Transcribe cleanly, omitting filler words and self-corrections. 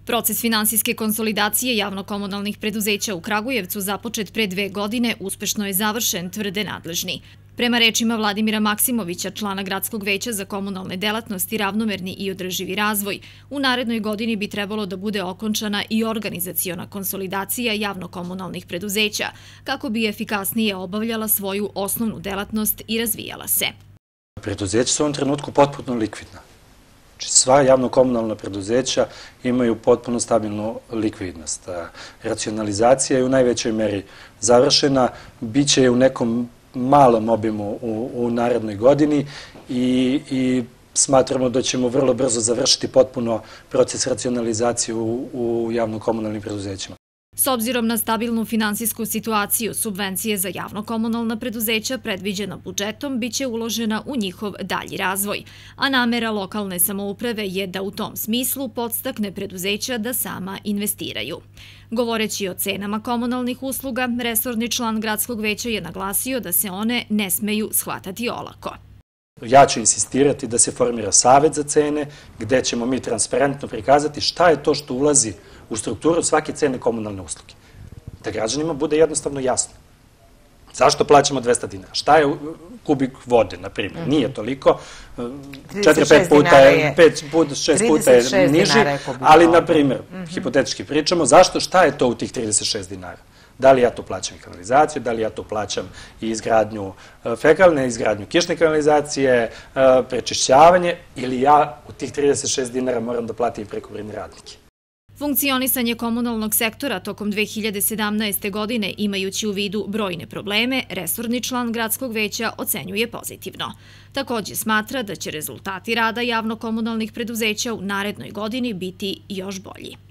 Proces finansijske konsolidacije javno-komunalnih preduzeća u Kragujevcu započet pre 2 godine uspešno je završen, tvrde nadležni. Prema rečima Vladimira Maksimovića, člana Gradskog veća za komunalne delatnosti, ravnomerni i održivi razvoj, u narednoj godini bi trebalo da bude okončana i organizaciona konsolidacija javno-komunalnih preduzeća, kako bi efikasnije obavljala svoju osnovnu delatnost i razvijala se. Preduzeća su u ovom trenutku potpuno likvidna. Sva javno-komunalna preduzeća imaju potpuno stabilnu likvidnost. Racionalizacija je u najvećoj meri završena, bit će u nekom malom obimu u narednoj godini i smatramo da ćemo vrlo brzo završiti potpuno proces racionalizacije u javno-komunalnim preduzećima. S obzirom na stabilnu finansijsku situaciju, subvencije za javno-komunalna preduzeća predviđena budžetom biće uložena u njihov dalji razvoj, a namera lokalne samouprave je da u tom smislu podstakne preduzeća da sama investiraju. Govoreći o cenama komunalnih usluga, resorni član Gradskog veća je naglasio da se one ne smeju shvatati olako. Ja ću insistirati da se formira savet za cene, gde ćemo mi transparentno prikazati šta je to što ulazi u strukturu svake cene komunalne usluge. Da građanima bude jednostavno jasno. Zašto plaćamo 200 dinara? Šta je kubik vode, na primjer? Nije toliko. 4-5 puta je, 6 puta je niži, ali, na primjer, hipotetički pričamo, šta je to u tih 36 dinara? Da li ja tu plaćam i kanalizaciju, da li ja tu plaćam i izgradnju fekalne, izgradnju kišne kanalizacije, prečišćavanje, ili ja u tih 36 dinara moram da platim i prekobrojne radnike. Funkcionisanje komunalnog sektora tokom 2017. godine, imajući u vidu brojne probleme, resorni član Gradskog veća ocenjuje pozitivno. Također smatra da će rezultati rada javno-komunalnih preduzeća u narednoj godini biti još bolji.